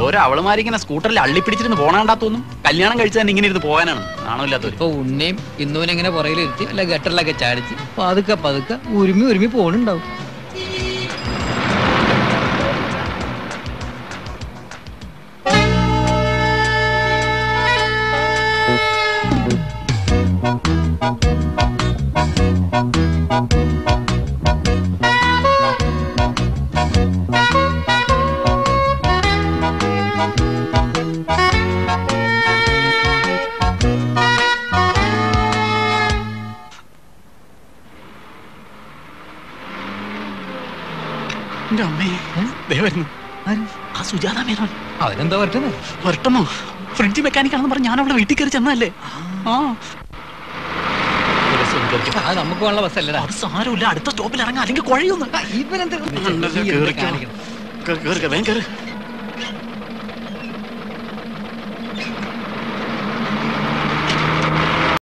ഓരോ അവളുമാരിങ്ങനെ സ്കൂട്ടറിൽ അള്ളിപ്പിടിച്ചിരുന്ന് പോണാണ്ടാത്തൊന്നും കല്യാണം കഴിച്ചാൽ തന്നെ ഇങ്ങനെ ഇരുന്ന് പോകാനാണ് ആണോ? ഇപ്പൊ ഉണ്ണയും ഇന്നുവിനെങ്ങനെ പുറകിലിരുത്തി അല്ല ഗട്ടറിലൊക്കെ ചാടിച്ച് പതുക്കെ പതുക്കെ ഉരുമി പോണുണ്ടാവും. അതിനെന്താ വരട്ടെന്നോ? ഫ്രിഡ്ജ് മെക്കാനിക്കാണെന്ന് പറഞ്ഞ് ഞാൻ അവളെ വീട്ടിൽ കയറി ചെന്നതല്ലേ? നമുക്ക് വേണ്ട ബസ്സല്ലേ? അത് സാരമില്ല, അടുത്ത സ്റ്റോപ്പിൽ ഇറങ്ങാം, അല്ലെങ്കിൽ കുഴയൊന്നും.